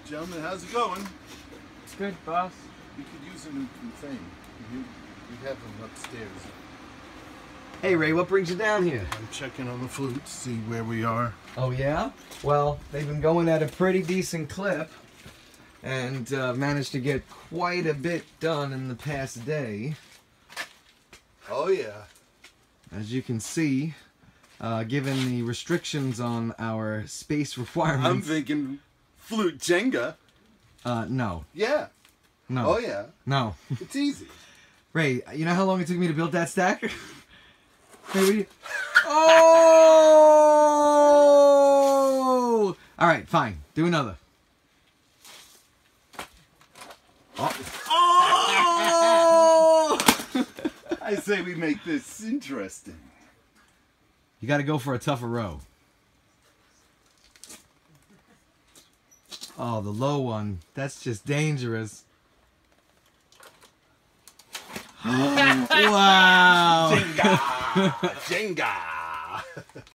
Gentlemen, how's it going? It's good, boss. We could use a new thing. We have them upstairs. Hey Ray, what brings you down here? I'm checking on the flute, see where we are. Oh yeah? Well, they've been going at a pretty decent clip and managed to get quite a bit done in the past day. Oh yeah. As you can see, given the restrictions on our space requirements... I'm thinking Flute Jenga. No. Yeah. No. Oh yeah. No. It's easy. Ray, you know how long it took me to build that stack? Maybe. Oh! Alright, fine. Do another. Oh! Oh! I say we make this interesting. You gotta go for a tougher row. Oh, the low one. That's just dangerous. Wow! Jenga! Jenga!